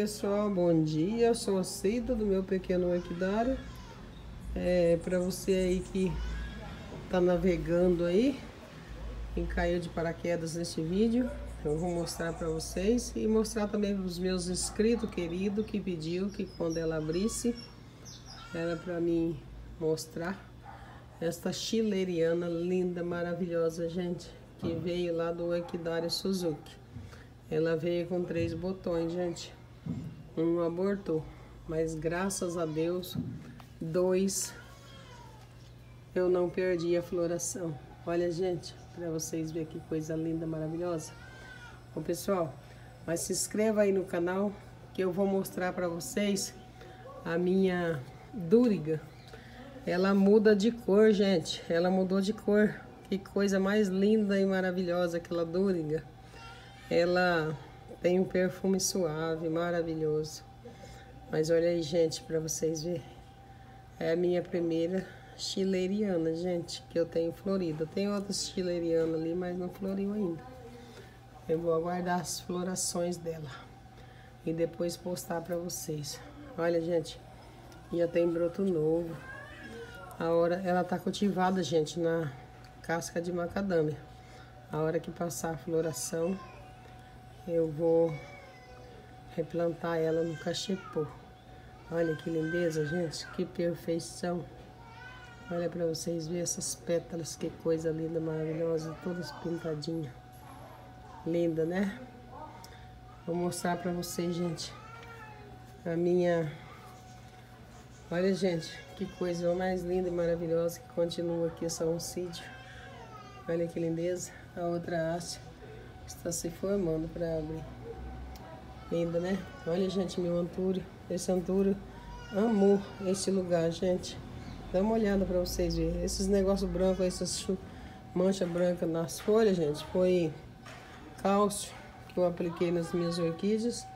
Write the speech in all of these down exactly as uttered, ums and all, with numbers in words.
pessoal, bom dia, eu sou a Cida do meu pequeno orquidário. É, para você aí que tá navegando aí e caiu de paraquedas nesse vídeo, eu vou mostrar para vocês e mostrar também para os meus inscritos queridos que pediu que quando ela abrisse era para mim mostrar esta chileriana linda, maravilhosa, gente, que veio lá do orquidário Suzuki. Ela veio com três botões, gente. Um abortou, mas graças a Deus, dois eu não perdi a floração. Olha, gente, para vocês verem que coisa linda, maravilhosa. Bom, pessoal, mas se inscreva aí no canal que eu vou mostrar para vocês a minha dúriga. Ela muda de cor, gente. Ela mudou de cor. Que coisa mais linda e maravilhosa aquela dúriga. Ela tem um perfume suave, maravilhoso. Mas olha aí, gente, para vocês verem. É a minha primeira chileriana, gente, que eu tenho florida. Tem outras chilerianas ali, mas não floriu ainda. Eu vou aguardar as florações dela e depois postar para vocês. Olha, gente, já tem broto novo. A hora ela tá cultivada, gente, na casca de macadâmia. A hora que passar a floração, eu vou replantar ela no cachepô. Olha que lindeza, gente, que perfeição. Olha para vocês verem essas pétalas, que coisa linda, maravilhosa, todas pintadinhas. Linda, né? Vou mostrar para vocês, gente, a minha... Olha, gente, que coisa mais linda e maravilhosa que continua aqui, só um sítio. Olha que lindeza. A outra haste está se formando para abrir. Linda, né? Olha, gente, meu antúrio. Esse antúrio amou esse lugar, gente. Dá uma olhada para vocês verem. Esses negócios brancos, essas manchas brancas nas folhas, gente, foi cálcio que eu apliquei nas minhas orquídeas.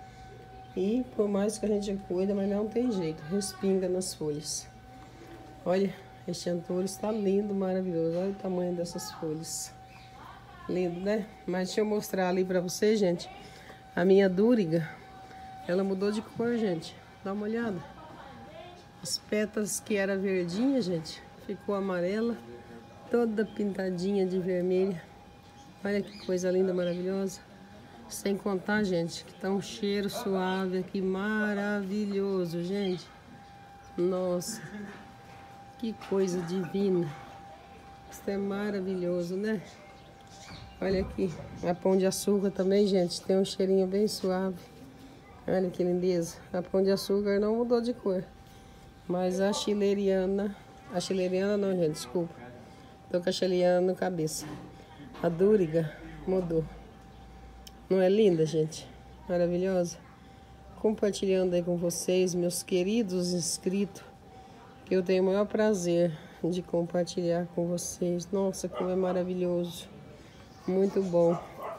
E por mais que a gente cuida, mas não tem jeito, respinga nas folhas. Olha, este antúrio está lindo, maravilhoso. Olha o tamanho dessas folhas. Lindo, né? Mas deixa eu mostrar ali pra vocês, gente. A minha dúriga, ela mudou de cor, gente. Dá uma olhada. As pétalas que era verdinha, gente, ficou amarela, toda pintadinha de vermelha. Olha que coisa linda, maravilhosa. Sem contar, gente, que tá um cheiro suave aqui, maravilhoso, gente. Nossa, que coisa divina. Isso é maravilhoso, né? Olha aqui, a pão de açúcar também, gente, tem um cheirinho bem suave. Olha que lindeza. A pão de açúcar não mudou de cor, mas a chileriana, a chileriana não, gente, desculpa. Tô com a chileriana na cabeça. A dúriga mudou. Não é linda, gente? Maravilhosa? Compartilhando aí com vocês, meus queridos inscritos, que eu tenho o maior prazer de compartilhar com vocês. Nossa, como é maravilhoso. Muito bom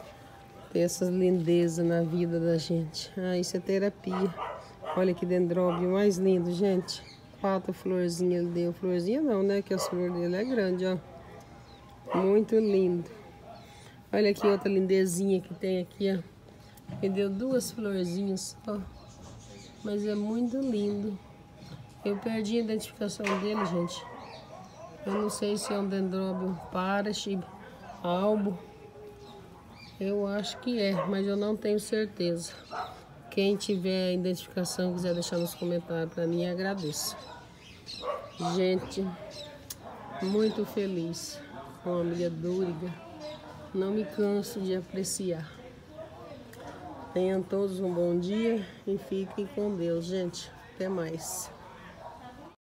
ter essas lindezas na vida da gente. Ah, isso é terapia. Olha que dendróbio mais lindo, gente. Quatro florzinhas ele deu. Florzinha não, né? Que as flores dele é grande, ó. Muito lindo. Olha aqui outra lindezinha que tem aqui, ó. Ele deu duas florzinhas, ó. Mas é muito lindo. Eu perdi a identificação dele, gente. Eu não sei se é um dendróbio Parachib albo. Eu acho que é, mas eu não tenho certeza. Quem tiver a identificação, quiser deixar nos comentários para mim, agradeço. Gente, muito feliz com a minha dúriga. Não me canso de apreciar. Tenham todos um bom dia e fiquem com Deus, gente. Até mais.